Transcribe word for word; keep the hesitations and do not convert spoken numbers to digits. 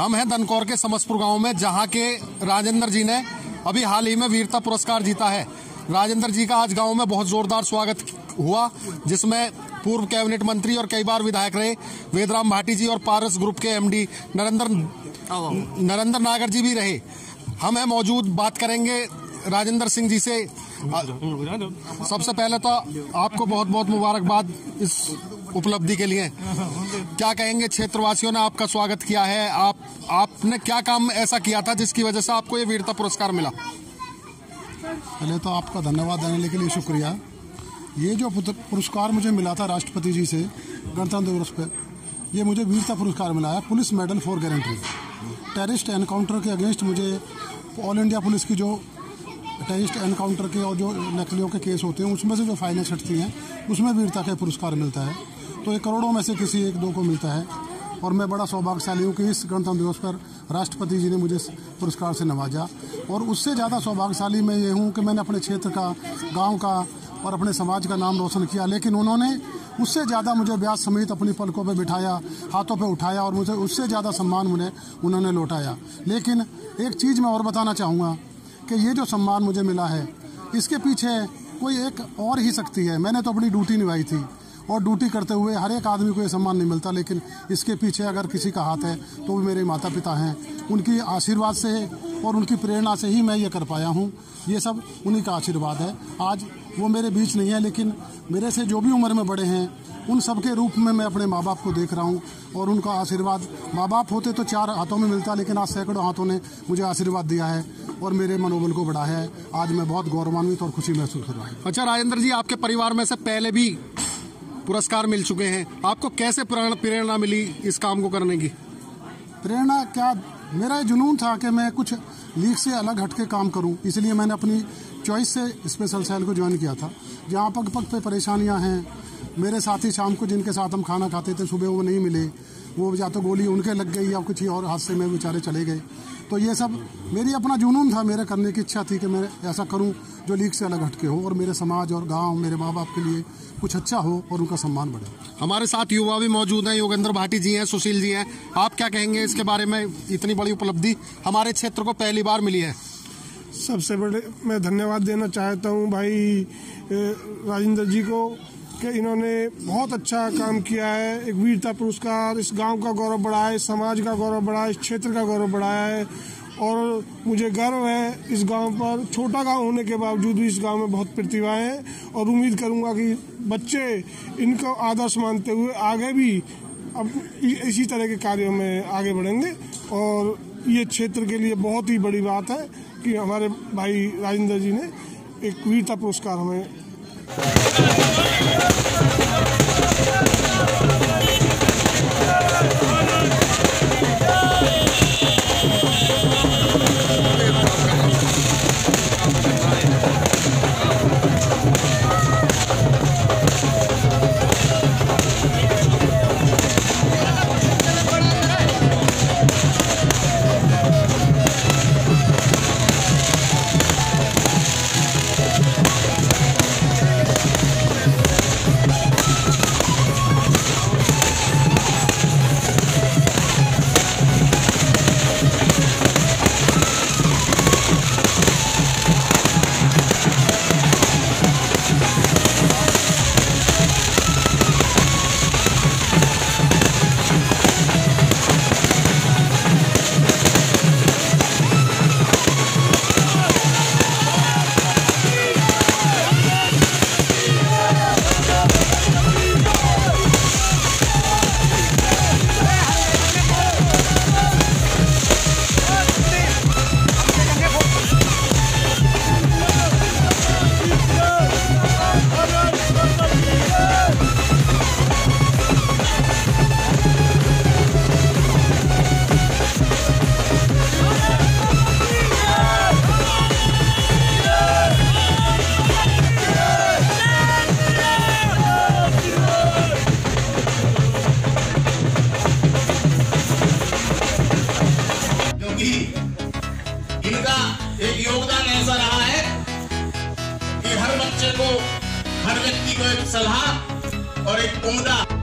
हम हैं दनकौर के समसपुर गांव में, जहां के राजेंद्र जी ने अभी हाल ही में वीरता पुरस्कार जीता है। राजेंद्र जी का आज गांव में बहुत जोरदार स्वागत हुआ, जिसमें पूर्व कैबिनेट मंत्री और कई बार विधायक रहे वेदराम भाटी जी और पारस ग्रुप के एमडी नरेंद्र नरेंद्र नागर जी भी रहे। हम हैं मौजूद, बात करेंगे राजेंद्र सिंह जी से। सबसे पहले तो आपको बहुत बहुत मुबारकबाद इस उपलब्धि के लिए। क्या कहेंगे, क्षेत्रवासियों ने आपका स्वागत किया है, आप आपने क्या काम ऐसा किया था जिसकी वजह से आपको ये वीरता पुरस्कार मिला? पहले तो आपका धन्यवाद देने के लिए शुक्रिया। ये जो पुरस्कार मुझे मिला था राष्ट्रपति जी से गणतंत्र दिवस पे, ये मुझे वीरता पुरस्कार मिला है, police medal for gallantry. Terrorist encounter के अगेंस्ट मुझे ऑल इंडिया पुलिस की जो टेररिस्ट एनकाउंटर के और जो नकलियों के केस होते हैं उसमें से जो फाइलें छटती हैं उसमें वीरता का पुरस्कार मिलता है। तो ये करोड़ों में से किसी एक दो को मिलता है और मैं बड़ा सौभाग्यशाली हूँ कि इस गणतंत्र दिवस पर राष्ट्रपति जी ने मुझे पुरस्कार से नवाजा। और उससे ज़्यादा सौभाग्यशाली मैं ये हूँ कि मैंने अपने क्षेत्र का, गांव का और अपने समाज का नाम रोशन किया, लेकिन उन्होंने उससे ज़्यादा मुझे ब्याज समेत अपनी पलकों पर बिठाया, हाथों पर उठाया और मुझे उससे ज़्यादा सम्मान मुझे उन्होंने लौटाया। लेकिन एक चीज़ मैं और बताना चाहूँगा कि ये जो सम्मान मुझे मिला है इसके पीछे कोई एक और ही शक्ति है। मैंने तो अपनी ड्यूटी निभाई थी और ड्यूटी करते हुए हर एक आदमी को ये सम्मान नहीं मिलता, लेकिन इसके पीछे अगर किसी का हाथ है तो वो मेरे माता पिता हैं। उनकी आशीर्वाद से और उनकी प्रेरणा से ही मैं ये कर पाया हूँ। ये सब उन्हीं का आशीर्वाद है। आज वो मेरे बीच नहीं है, लेकिन मेरे से जो भी उम्र में बड़े हैं उन सब के रूप में मैं अपने माँ बाप को देख रहा हूँ और उनका आशीर्वाद, माँ बाप होते तो चार हाथों में मिलता, लेकिन आज सैकड़ों हाथों ने मुझे आशीर्वाद दिया है और मेरे मनोबल को बढ़ाया है। आज मैं बहुत गौरवान्वित और खुशी महसूस कर रहा हूँ। अच्छा राजेंद्र जी, आपके परिवार में से पहले भी पुरस्कार मिल चुके हैं, आपको कैसे प्रेरणा मिली इस काम को करने की? प्रेरणा क्या, मेरा जुनून था कि मैं कुछ लीग से अलग हटके काम करूं, इसलिए मैंने अपनी चॉइस से स्पेशल सेल को ज्वाइन किया था। जहां पग पग पे परेशानियां हैं, मेरे साथी शाम को जिनके साथ हम खाना खाते थे सुबह वो नहीं मिले, वो या तो गोली उनके लग गई या कुछ और हादसे में बेचारे चले गए। तो ये सब मेरी अपना जुनून था, मेरे करने की इच्छा थी कि मैं ऐसा करूं जो लीग से अलग हटके हो और मेरे समाज और गांव, मेरे माँ बाप के लिए कुछ अच्छा हो और उनका सम्मान बढ़े। हमारे साथ युवा भी मौजूद हैं, योगेंद्र भाटी जी हैं, सुशील जी हैं। आप क्या कहेंगे इसके बारे में? इतनी बड़ी उपलब्धि हमारे क्षेत्र को पहली बार मिली है। सबसे बड़े मैं धन्यवाद देना चाहता हूँ भाई राजेंद्र जी को कि इन्होंने बहुत अच्छा काम किया है। एक वीरता पुरस्कार इस गांव का गौरव बढ़ाया है, समाज का गौरव बढ़ाया है, इस क्षेत्र का गौरव बढ़ाया है और मुझे गर्व है इस गांव पर। छोटा गांव होने के बावजूद भी इस गांव में बहुत प्रतिभाएं हैं और उम्मीद करूंगा कि बच्चे इनको आदर्श मानते हुए आगे भी अब इसी तरह के कार्यों में आगे बढ़ेंगे। और ये क्षेत्र के लिए बहुत ही बड़ी बात है कि हमारे भाई राजेंद्र जी ने एक वीरता पुरस्कार हमें एक योगदान ऐसा रहा है कि हर बच्चे को, हर व्यक्ति को एक सलाह और एक उम्दा